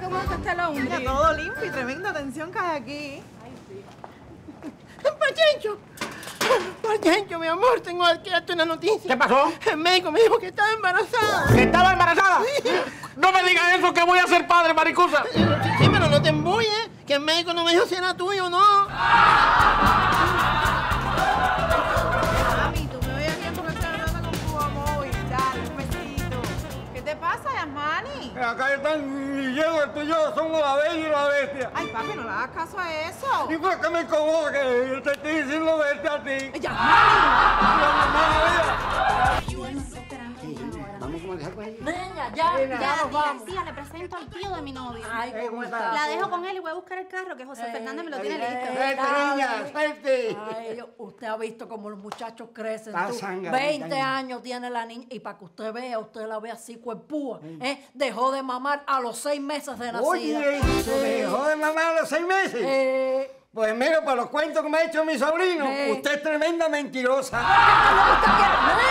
cómo es que está la uña. Mira, todo limpio y tremenda atención que hay aquí. Pachencho, mi amor, tengo que darte una noticia. ¿Qué pasó? El médico me dijo que estaba embarazada. ¿Que estaba embarazada? No me digas eso, que voy a ser padre, Maricusa. Sí, pero no te embulles, que el médico no me dijo si era tuyo o no. Mami, tú me oyes bien porque estoy hablando con Cuba móvil. Dale, un besito. ¿Qué te pasa, Yasmani? Acá están mi yegua, tú y yo somos la bella y la bestia. Ay, papi, no le hagas caso a eso. ¿Y por qué me incomoda que yo te estoy diciendo verte a ti? Vamos a manejar con ella. Venga, Vamos. Tía, le presento al tío de mi novio. Ay, ¿cómo está? La dejo con él y voy a buscar el carro, que José Fernández me lo tiene listo. ¡Vete, niña! ¡Vete! Ay, usted ha visto cómo los muchachos crecen. Está Tú, sangrando, 20 años tiene la niña. Y para que usted la vea así cuerpúa. Dejó de mamar a los 6 meses de nacida. Oye, ¿dejó de mamar a los 6 meses? Pues mira, para los cuentos que me ha hecho mi sobrino, usted es tremenda mentirosa. ¿Qué es lo que usted quiere?